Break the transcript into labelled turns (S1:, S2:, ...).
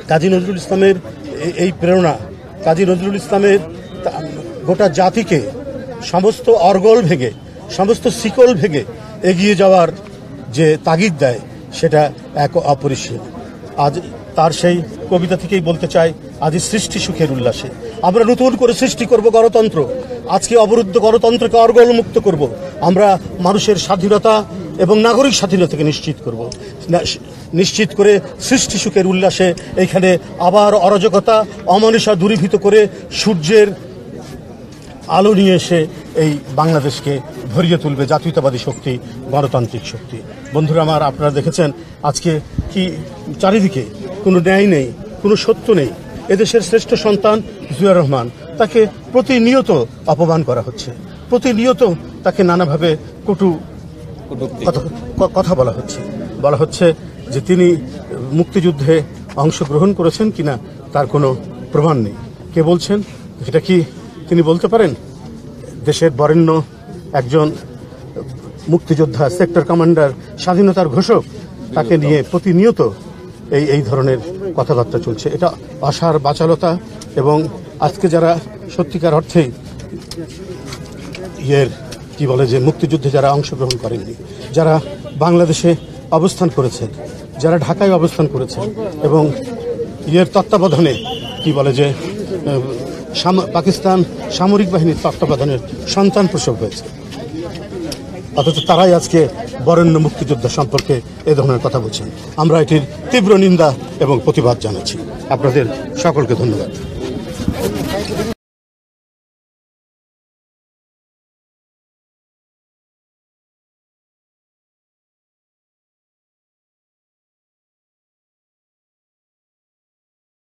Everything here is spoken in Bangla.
S1: কাজী নজরুল ইসলামের এই প্রেরণা, কাজী নজরুল ইসলামের গোটা জাতিকে সমস্ত অর্গল ভেঙে, সমস্ত শিকল ভেঙে এগিয়ে যাওয়ার যে তাগিদ দেয়, সেটা এক অপরিসীম। আজ তার সেই কবিতা থেকেই বলতে চাই, আজ সৃষ্টি সুখের উল্লাসে আমরা নতুন করে সৃষ্টি করব গণতন্ত্র। আজকে অবরুদ্ধ গণতন্ত্রকে অর্গল মুক্ত করব। আমরা মানুষের স্বাধীনতা এবং নাগরিক স্বাধীনতাকে নিশ্চিত করে সৃষ্টি সুখের উল্লাসে এখানে আবার অরাজকতা, অমানুষা দূরীভূত করে সূর্যের আলো নিয়ে এসে এই বাংলাদেশকে ভরিয়ে তুলবে জাতীয়তাবাদী শক্তি, গণতান্ত্রিক শক্তি। বন্ধুরা আমার, আপনারা দেখেছেন আজকে কি চারিদিকে কোনো ন্যায় নেই, কোনো সত্য নেই। এদেশের শ্রেষ্ঠ সন্তান জিয়াউর রহমান, তাকে প্রতিনিয়ত অপমান করা হচ্ছে, প্রতিনিয়ত তাকে নানাভাবে কটু কথা বলা হচ্ছে যে তিনি মুক্তিযুদ্ধে অংশগ্রহণ করেছেন কিনা তার কোনো প্রমাণ নেই। কে বলছেন? এটা কি তিনি বলতে পারেন? দেশের বরেণ্য একজন মুক্তিযোদ্ধা, সেক্টর কমান্ডার, স্বাধীনতার ঘোষক, তাকে নিয়ে প্রতিনিয়ত এই ধরনের কথাবার্তা চলছে। এটা আশার বাচালতা। এবং আজকে যারা সত্যিকার অর্থে কি বলে যে মুক্তিযুদ্ধে যারা অংশগ্রহণ করেননি, যারা বাংলাদেশে অবস্থান করেছেন, যারা ঢাকায় অবস্থান করেছেন এবং তত্ত্বাবধানে কি বলে যে পাকিস্তান সামরিক বাহিনীর তত্ত্বাবধানের সন্তান প্রসব হয়েছে, অথচ তারাই আজকে বরেণ্য মুক্তিযোদ্ধা সম্পর্কে এ ধরনের কথা বলছেন। আমরা এটির তীব্র নিন্দা এবং প্রতিবাদ জানাচ্ছি। আপনাদের সকলকে ধন্যবাদ।